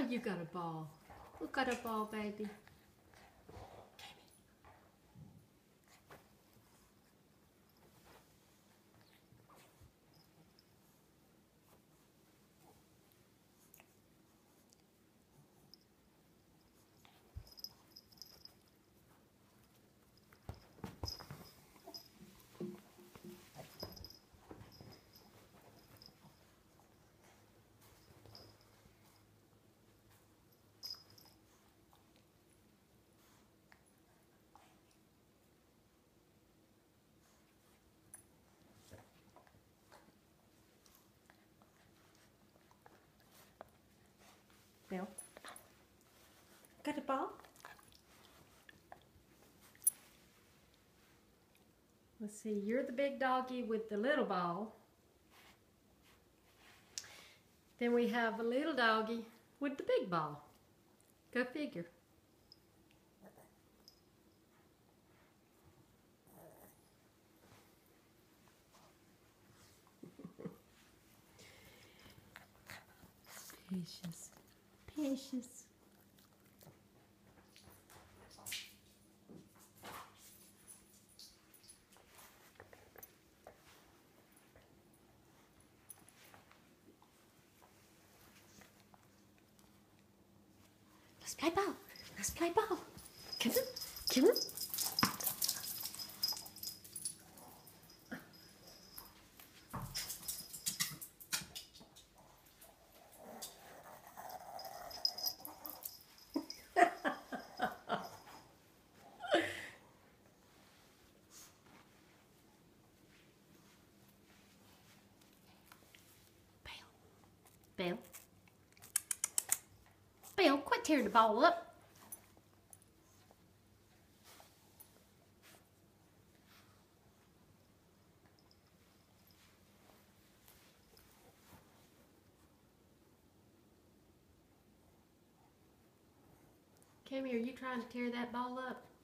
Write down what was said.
you got a ball. Who got a ball, baby? Belle, got a ball? Let's see, you're the big doggy with the little ball. Then we have a little doggy with the big ball. Go figure. Patience. Patience. Let's play ball. Let's play ball. Come on. Come on. Belle. Belle, quit tearing the ball up. Cami, are you trying to tear that ball up?